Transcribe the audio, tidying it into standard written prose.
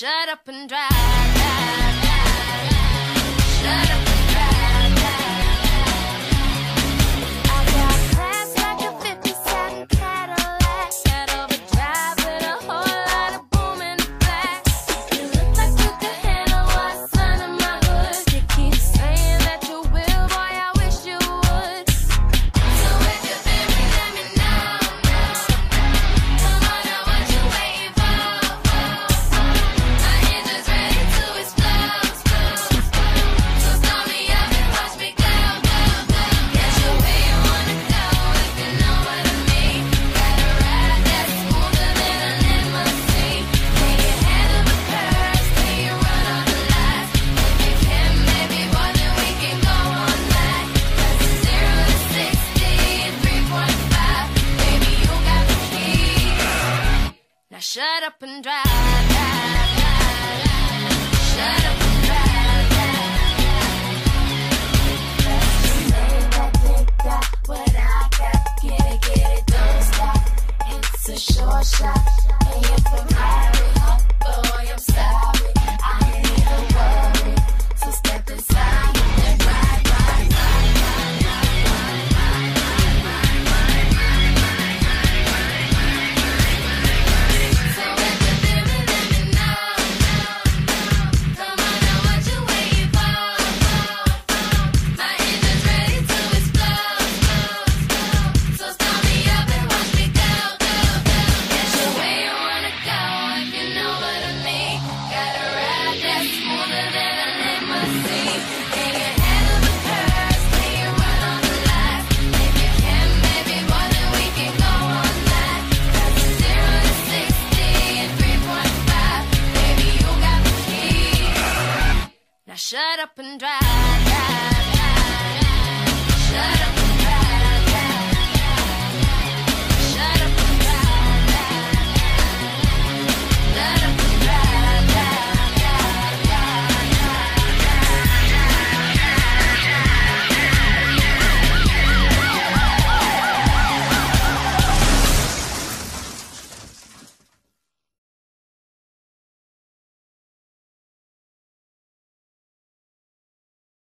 shut up and drive, drive, drive, drive. Shut up and drive, drive, drive. I got class like a 57 Cadillac, head overdrive with a whole lot of boom in the back. You look like you could handle what's under my hood. You keep saying that you will, boy, I wish you would. So if you feel me, let me know, come on now, what you waiting for? My engine's ready to explode, so start me up and watch me go, go, go. Get you where you wanna go, if you know what I mean. Got a ride that's smoother than a limousine. Can you handle the curves? Can you run all the lights? If you can, maybe more than we can go all night. 'Cause it's 0 to 60 in 3.5. Baby, you got the key. Now shut up and drive, drive, drive, drive. Shut up and drive, drive, drive. That got what I got. Get it, don't stop. It's a short shot. And if I'm hurry up, boy, I'm sorry. I ain't even worried. So step inside and ride, ride, ride, ride, ride, ride, So if you feel me, let me know. Come on now, what you waiting for? My engine's ready to explode, so start me up and watch me go, go, go. Get you where you wanna go, if you know what I mean. Got a ride that's smoother than a limousine. Can you handle the curves? Can you run all the lights? If you can, maybe more than we can go all night. 'Cause it's 0 to 60 in 3.5. Baby, you got the key. Now shut up and drive.